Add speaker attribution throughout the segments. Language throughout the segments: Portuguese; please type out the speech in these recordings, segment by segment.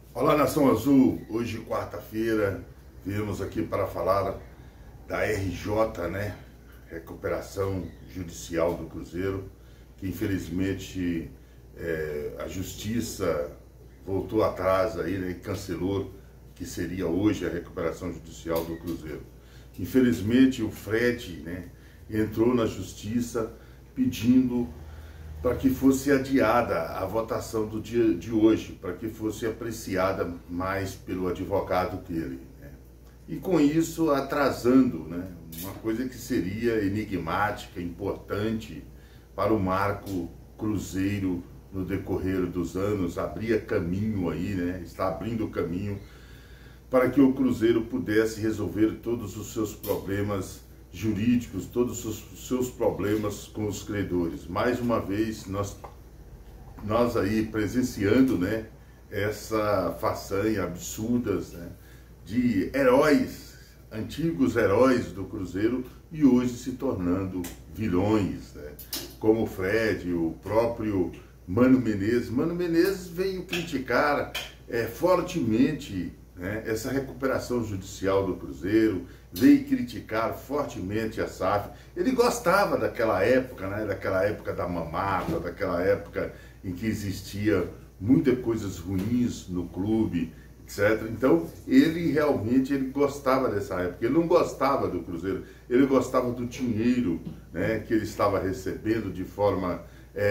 Speaker 1: Olá, Nação Azul. Hoje, quarta-feira, viemos aqui para falar da RJ, né? Recuperação Judicial do Cruzeiro, que infelizmente a Justiça voltou atrás aí, né? E cancelou que seria hoje a recuperação judicial do Cruzeiro. Infelizmente, o Fred, né, entrou na Justiça pedindo para que fosse adiada a votação do dia de hoje, para que fosse apreciada mais pelo advogado dele, né? E com isso atrasando, né, uma coisa que seria enigmática, importante para o marco Cruzeiro no decorrer dos anos, abria caminho aí, né, está abrindo caminho para que o Cruzeiro pudesse resolver todos os seus problemas jurídicos, todos os seus problemas com os credores. Mais uma vez, nós aí presenciando, né, essa façanha absurdas, né, de heróis, antigos heróis do Cruzeiro e hoje se tornando vilões, né, como o Fred, o próprio Mano Menezes. Mano Menezes veio criticar fortemente, né, essa recuperação judicial do Cruzeiro, veio criticar fortemente a SAF. Ele gostava daquela época, né, daquela época da mamata, daquela época em que existia muitas coisas ruins no clube, etc. Então, ele realmente gostava dessa época. Ele não gostava do Cruzeiro, ele gostava do dinheiro, né, que ele estava recebendo de forma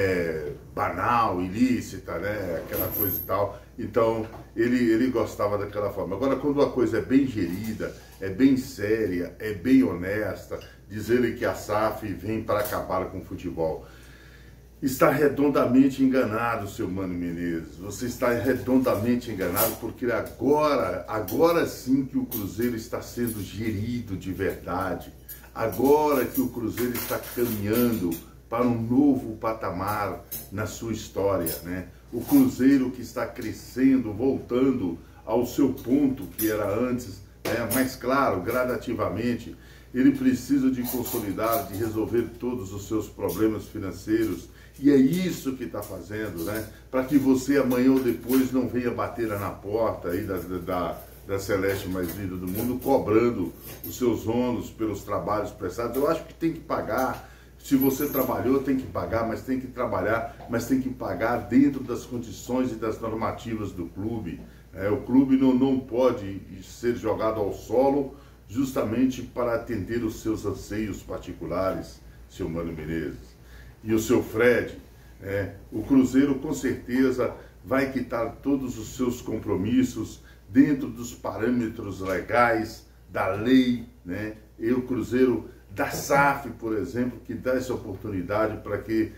Speaker 1: banal, ilícita, né, aquela coisa e tal. Então, ele gostava daquela forma. Agora, quando a coisa é bem gerida, é bem séria, é bem honesta, diz ele que a SAF vem para acabar com o futebol. Está redondamente enganado, seu Mano Menezes. Você está redondamente enganado, porque agora sim que o Cruzeiro está sendo gerido de verdade. Agora que o Cruzeiro está caminhando para um novo patamar na sua história, né? O Cruzeiro que está crescendo, voltando ao seu ponto que era antes, né? Mas claro, gradativamente, ele precisa de consolidar, de resolver todos os seus problemas financeiros, e é isso que está fazendo, né? Para que você amanhã ou depois não venha bater na porta aí da Celeste mais linda do mundo, cobrando os seus ônus pelos trabalhos prestados. Eu acho que tem que pagar. Se você trabalhou, tem que pagar, mas tem que trabalhar, mas tem que pagar dentro das condições e das normativas do clube. O clube não pode ser jogado ao solo justamente para atender os seus anseios particulares, seu Mano Menezes. E o seu Fred, o Cruzeiro com certeza vai quitar todos os seus compromissos dentro dos parâmetros legais, da lei, né? E o Cruzeiro da SAF, por exemplo, que dá essa oportunidade para que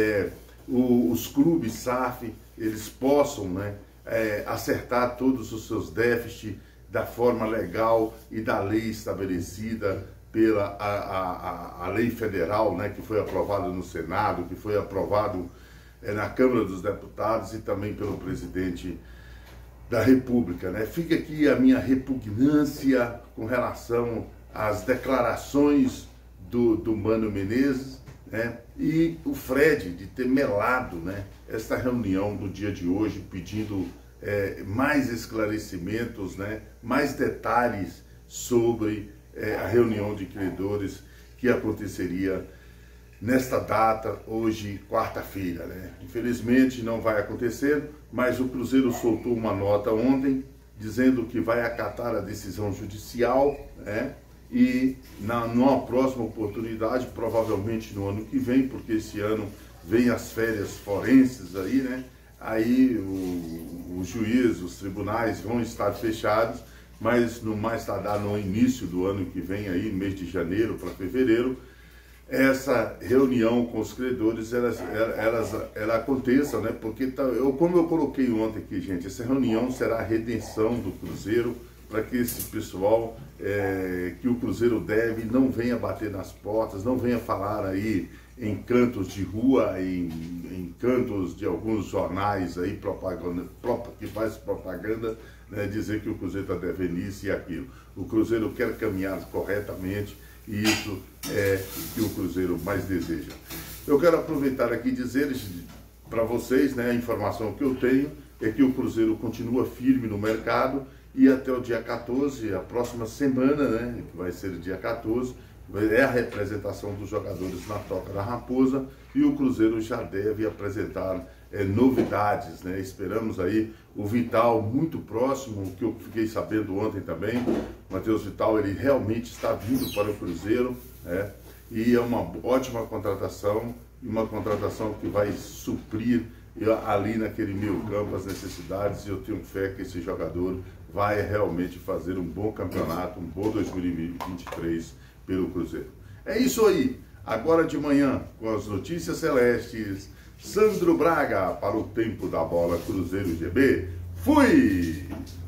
Speaker 1: os clubes SAF eles possam, né, acertar todos os seus déficits da forma legal e da lei estabelecida pela a lei federal, né, que foi aprovada no Senado, que foi aprovado na Câmara dos Deputados e também pelo presidente da República, né? Fica aqui a minha repugnância com relação às declarações do Mano Menezes, né? E o Fred de ter melado, né, esta reunião do dia de hoje, pedindo mais esclarecimentos, né, mais detalhes sobre a reunião de credores que aconteceria nesta data, hoje, quarta-feira, né? Infelizmente não vai acontecer, mas o Cruzeiro soltou uma nota ontem, dizendo que vai acatar a decisão judicial, né? E numa próxima oportunidade, provavelmente no ano que vem, porque esse ano vem as férias forenses aí, né? Aí o juiz, os tribunais vão estar fechados, mas no mais tardar no início do ano que vem, aí, mês de janeiro para fevereiro, essa reunião com os credores, ela aconteça, né? Porque, como eu coloquei ontem aqui, gente, essa reunião será a redenção do Cruzeiro, para que esse pessoal que o Cruzeiro deve não venha bater nas portas, não venha falar aí em cantos de rua, em cantos de alguns jornais aí, que faz propaganda, né, dizer que o Cruzeiro está devendo isso e aquilo. O Cruzeiro quer caminhar corretamente, e isso é o que o Cruzeiro mais deseja. Eu quero aproveitar aqui e dizer para vocês, né, a informação que eu tenho, é que o Cruzeiro continua firme no mercado e até o dia 14, a próxima semana, né, que vai ser o dia 14, é a representação dos jogadores na Toca da Raposa e o Cruzeiro já deve apresentar novidades, né? Esperamos aí o Vital muito próximo, o que eu fiquei sabendo ontem também. O Matheus Vital, ele realmente está vindo para o Cruzeiro, né? E é uma ótima contratação, uma contratação que vai suprir ali naquele meio campo as necessidades, e eu tenho fé que esse jogador vai realmente fazer um bom campeonato, um bom 2023 pelo Cruzeiro. É isso aí, agora de manhã com as notícias celestes, Sandro Braga para o Tempo da Bola Cruzeiro GB. Fui!